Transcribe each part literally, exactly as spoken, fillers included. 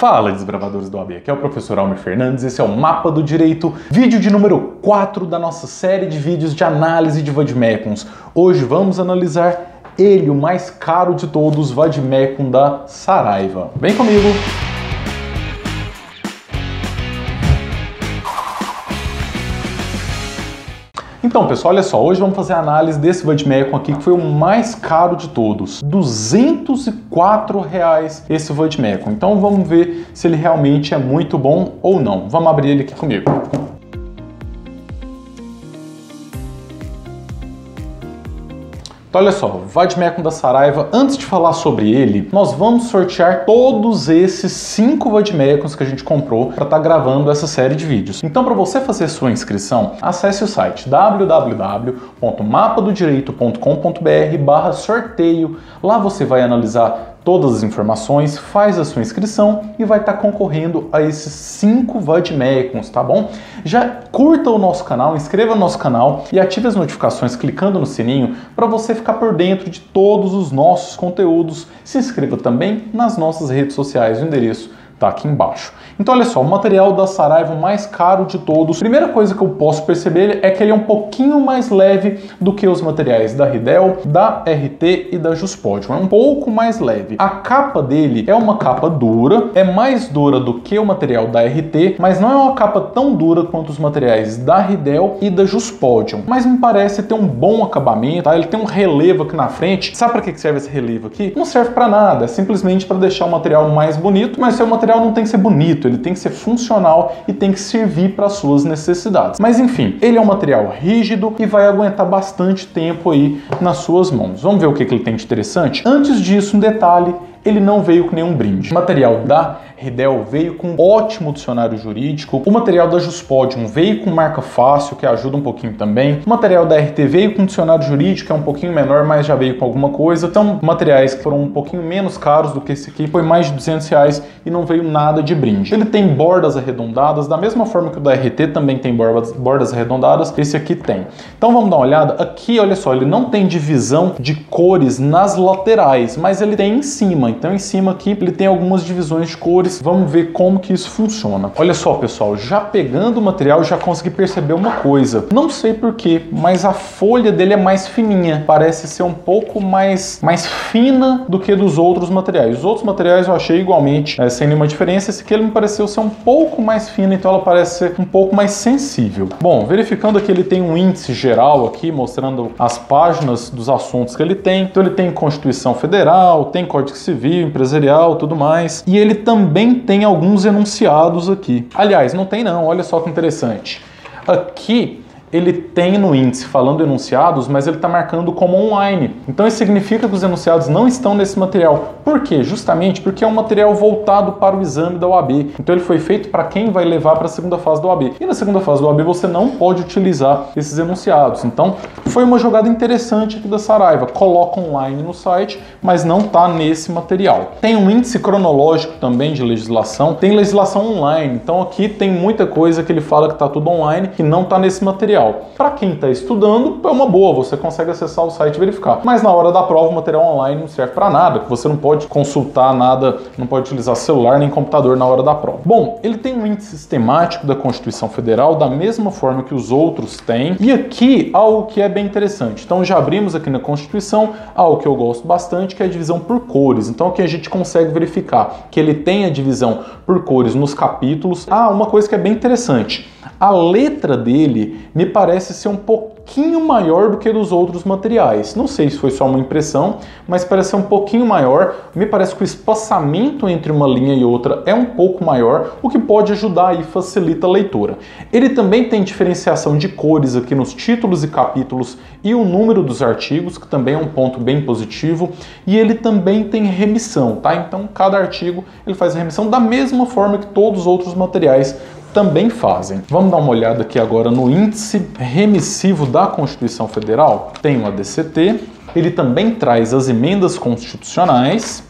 Fala, desbravadores do A B, aqui é o professor Almir Fernandes, esse é o Mapa do Direito, vídeo de número quatro da nossa série de vídeos de análise de vadimécums. Hoje vamos analisar ele, o mais caro de todos, vadimécum da Saraiva. Vem comigo! Então, pessoal, olha só, hoje vamos fazer a análise desse vadimécum aqui, que foi o mais caro de todos. duzentos e quatro reais esse vadimécum. Então vamos ver se ele realmente é muito bom ou não. Vamos abrir ele aqui comigo. Então, olha só, vadimécum da Saraiva. Antes de falar sobre ele, nós vamos sortear todos esses cinco vadimécums que a gente comprou para estar gravando essa série de vídeos. Então, para você fazer sua inscrição, acesse o site w w w ponto mapa do direito ponto com ponto b r barra sorteio. Lá você vai analisar todas as informações, faz a sua inscrição e vai estar concorrendo a esses cinco vadimécums, tá bom? Já curta o nosso canal, inscreva no nosso canal e ative as notificações clicando no sininho para você ficar por dentro de todos os nossos conteúdos. Se inscreva também nas nossas redes sociais, o endereço tá aqui embaixo. Então olha só, o material da Saraiva mais caro de todos. Primeira coisa que eu posso perceber é que ele é um pouquinho mais leve do que os materiais da Riddell, da R T e da Juspodium. É um pouco mais leve. A capa dele é uma capa dura, é mais dura do que o material da R T, mas não é uma capa tão dura quanto os materiais da Riddell e da Juspodium. Mas me parece ter um bom acabamento, tá? Ele tem um relevo aqui na frente. Sabe para que serve esse relevo aqui? Não serve para nada, é simplesmente para deixar o material mais bonito, mas seu material não tem que ser bonito, ele tem que ser funcional e tem que servir para suas necessidades. Mas enfim, ele é um material rígido e vai aguentar bastante tempo aí nas suas mãos. Vamos ver o que, que ele tem de interessante? Antes disso, um detalhe, ele não veio com nenhum brinde. O material da Riddell veio com um ótimo dicionário jurídico. O material da Juspodium veio com marca fácil, que ajuda um pouquinho também. O material da R T veio com dicionário jurídico, que é um pouquinho menor, mas já veio com alguma coisa. Então, materiais que foram um pouquinho menos caros do que esse aqui, foi mais de duzentos reais e não veio nada de brinde. Ele tem bordas arredondadas, da mesma forma que o da R T também tem bordas, bordas arredondadas, esse aqui tem. Então vamos dar uma olhada. Aqui, olha só, ele não tem divisão de cores nas laterais, mas ele tem em cima. Então em cima aqui ele tem algumas divisões de cores. Vamos ver como que isso funciona. Olha só, pessoal, já pegando o material, já consegui perceber uma coisa. Não sei porquê, mas a folha dele é mais fininha. Parece ser um pouco mais, mais fina do que dos outros materiais. Os outros materiais eu achei igualmente, é, sem nenhuma diferença. Esse aqui ele me pareceu ser um pouco mais fino, então ela parece ser um pouco mais sensível. Bom, verificando aqui, ele tem um índice geral aqui, mostrando as páginas dos assuntos que ele tem. Então ele tem Constituição Federal, tem Código Civil, Empresarial, tudo mais. E ele também tem alguns enunciados aqui. Aliás, não tem não, olha só que interessante. Aqui ele tem no índice falando enunciados, mas ele está marcando como online. Então isso significa que os enunciados não estão nesse material. Por quê? Justamente porque é um material voltado para o exame da O A B. Então ele foi feito para quem vai levar para a segunda fase da O A B. E na segunda fase da O A B você não pode utilizar esses enunciados. Então foi uma jogada interessante aqui da Saraiva. Coloca online no site, mas não está nesse material. Tem um índice cronológico também de legislação. Tem legislação online. Então aqui tem muita coisa que ele fala que está tudo online, que não está nesse material. Para quem está estudando, é uma boa, você consegue acessar o site e verificar. Mas na hora da prova, o material online não serve para nada, você não pode consultar nada, não pode utilizar celular nem computador na hora da prova. Bom, ele tem um índice sistemático da Constituição Federal, da mesma forma que os outros têm. E aqui, algo que é bem interessante. Então já abrimos aqui na Constituição, algo que eu gosto bastante, que é a divisão por cores. Então aqui a gente consegue verificar que ele tem a divisão por cores nos capítulos. Ah, uma coisa que é bem interessante. A letra dele me parece ser um pouquinho maior do que dos outros materiais. Não sei se foi só uma impressão, mas parece ser um pouquinho maior. Me parece que o espaçamento entre uma linha e outra é um pouco maior, o que pode ajudar e facilita a leitura. Ele também tem diferenciação de cores aqui nos títulos e capítulos e o número dos artigos, que também é um ponto bem positivo. E ele também tem remissão, tá? Então cada artigo ele faz a remissão da mesma forma que todos os outros materiais também fazem. Vamos dar uma olhada aqui agora no índice remissivo da Constituição Federal. Tem o A D C T, ele também traz as emendas constitucionais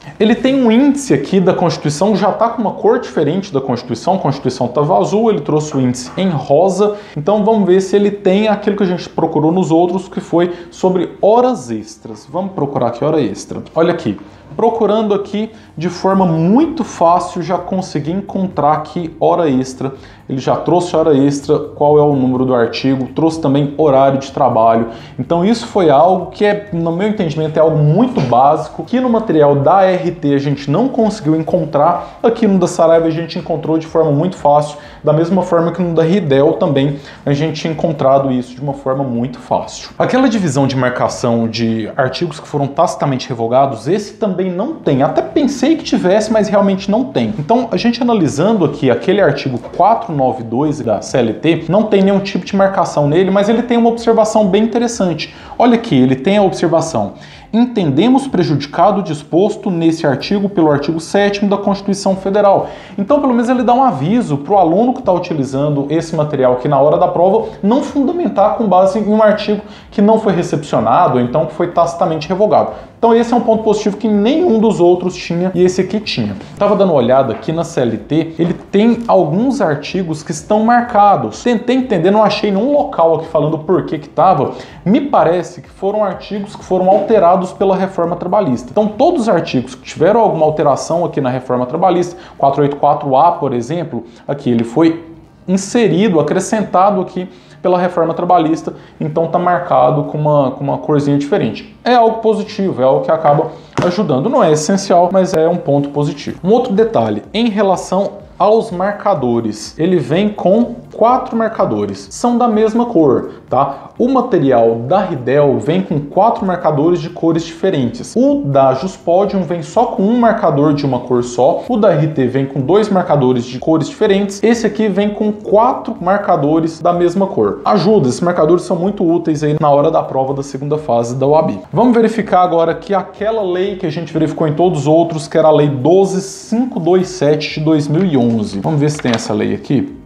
Ele tem um índice aqui da Constituição, já está com uma cor diferente da Constituição, a Constituição estava azul, ele trouxe o índice em rosa, então vamos ver se ele tem aquilo que a gente procurou nos outros, que foi sobre horas extras. Vamos procurar aqui hora extra. Olha aqui, procurando aqui de forma muito fácil, já consegui encontrar aqui hora extra. Ele já trouxe hora extra, qual é o número do artigo, trouxe também horário de trabalho. Então isso foi algo que, é, no meu entendimento, é algo muito básico, que no material da R T a gente não conseguiu encontrar, aqui no da Saraiva a gente encontrou de forma muito fácil, da mesma forma que no da Ridel também a gente tinha encontrado isso de uma forma muito fácil. Aquela divisão de marcação de artigos que foram tacitamente revogados, esse também não tem. Até pensei que tivesse, mas realmente não tem. Então, a gente analisando aqui aquele artigo quatrocentos e noventa e dois da C L T, não tem nenhum tipo de marcação nele, mas ele tem uma observação bem interessante. Olha aqui, ele tem a observação: entendemos prejudicado o disposto nesse artigo pelo artigo sétimo da Constituição Federal. Então, pelo menos ele dá um aviso para o aluno que está utilizando esse material aqui na hora da prova não fundamentar com base em um artigo que não foi recepcionado, ou então que foi tacitamente revogado. Então esse é um ponto positivo que nenhum dos outros tinha e esse aqui tinha. Estava dando uma olhada aqui na C L T, ele tem alguns artigos que estão marcados. Tentei entender, não achei nenhum local aqui falando por que que estava. Me parece que foram artigos que foram alterados pela reforma trabalhista. Então todos os artigos que tiveram alguma alteração aqui na reforma trabalhista, quatrocentos e oitenta e quatro A, por exemplo, aqui ele foi inserido, acrescentado aqui pela reforma trabalhista, então está marcado com uma, com uma corzinha diferente. É algo positivo, é algo que acaba ajudando. Não é essencial, mas é um ponto positivo. Um outro detalhe, em relação aos marcadores, ele vem com quatro marcadores, são da mesma cor, tá? O material da Ridel vem com quatro marcadores de cores diferentes. O da Juspodium vem só com um marcador de uma cor só. O da R T vem com dois marcadores de cores diferentes. Esse aqui vem com quatro marcadores da mesma cor. Ajuda, esses marcadores são muito úteis aí na hora da prova da segunda fase da U A B. Vamos verificar agora que aquela lei que a gente verificou em todos os outros, que era a lei doze mil quinhentos e vinte e sete de dois mil e onze. Vamos ver se tem essa lei aqui.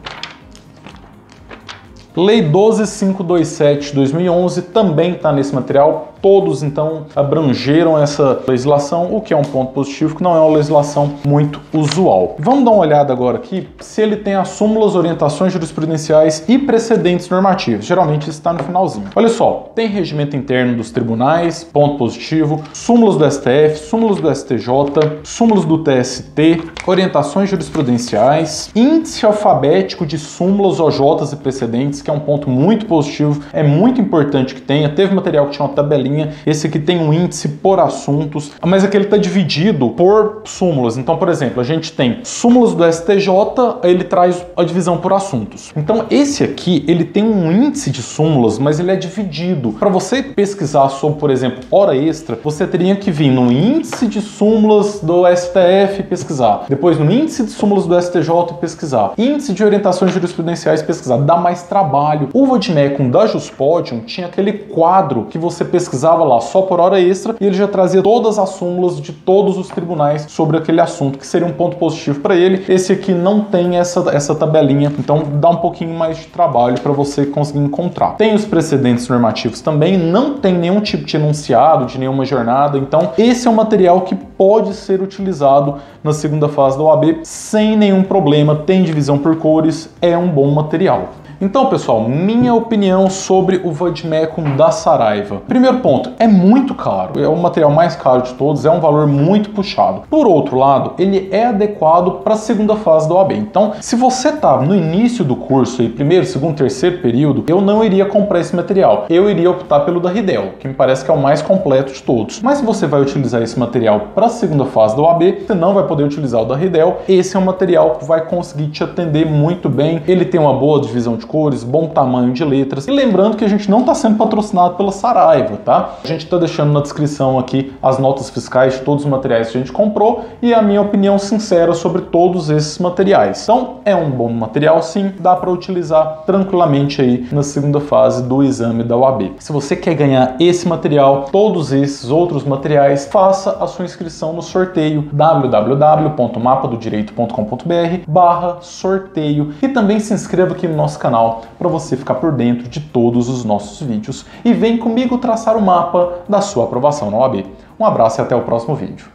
Lei doze mil quinhentos e vinte e sete de dois mil e onze também está nesse material. Todos, então, abrangeram essa legislação, o que é um ponto positivo, que não é uma legislação muito usual. Vamos dar uma olhada agora aqui se ele tem as súmulas, orientações jurisprudenciais e precedentes normativos. Geralmente isso está no finalzinho. Olha só, tem regimento interno dos tribunais, ponto positivo, súmulas do S T F, súmulas do S T J, súmulas do T S T, orientações jurisprudenciais, índice alfabético de súmulas, O Js e precedentes, que é um ponto muito positivo, é muito importante que tenha. Teve material que tinha uma tabelinha. Esse aqui tem um índice por assuntos, mas aqui ele está dividido por súmulas. Então, por exemplo, a gente tem súmulas do S T J, ele traz a divisão por assuntos. Então, esse aqui, ele tem um índice de súmulas, mas ele é dividido. Para você pesquisar sobre, por exemplo, hora extra, você teria que vir no índice de súmulas do S T F e pesquisar. Depois no índice de súmulas do S T J e pesquisar. Índice de orientações jurisprudenciais e pesquisar. Dá mais trabalho. O Vademecum da Juspodium tinha aquele quadro que você pesquisava lá só por hora extra e ele já trazia todas as súmulas de todos os tribunais sobre aquele assunto, que seria um ponto positivo para ele. Esse aqui não tem essa, essa tabelinha, então dá um pouquinho mais de trabalho para você conseguir encontrar. Tem os precedentes normativos também, não tem nenhum tipo de enunciado, de nenhuma jornada, então esse é um material que pode ser utilizado na segunda fase da O A B sem nenhum problema, tem divisão por cores, é um bom material. Então, pessoal, minha opinião sobre o Vademecum da Saraiva. Primeiro ponto, é muito caro. É o material mais caro de todos, é um valor muito puxado. Por outro lado, ele é adequado para a segunda fase da O A B. Então, se você está no início do curso, aí, primeiro, segundo, terceiro período, eu não iria comprar esse material. Eu iria optar pelo da Ridel, que me parece que é o mais completo de todos. Mas se você vai utilizar esse material para a segunda fase da O A B, você não vai poder utilizar o da Ridel. Esse é um material que vai conseguir te atender muito bem. Ele tem uma boa divisão de cores, bom tamanho de letras. E lembrando que a gente não está sendo patrocinado pela Saraiva, tá? A gente está deixando na descrição aqui as notas fiscais de todos os materiais que a gente comprou e a minha opinião sincera sobre todos esses materiais. Então, é um bom material sim, dá para utilizar tranquilamente aí na segunda fase do exame da O A B. Se você quer ganhar esse material, todos esses outros materiais, faça a sua inscrição no sorteio w w w ponto mapa do direito ponto com ponto b r barra sorteio e também se inscreva aqui no nosso canal para você ficar por dentro de todos os nossos vídeos e vem comigo traçar o mapa da sua aprovação na O A B. Um abraço e até o próximo vídeo.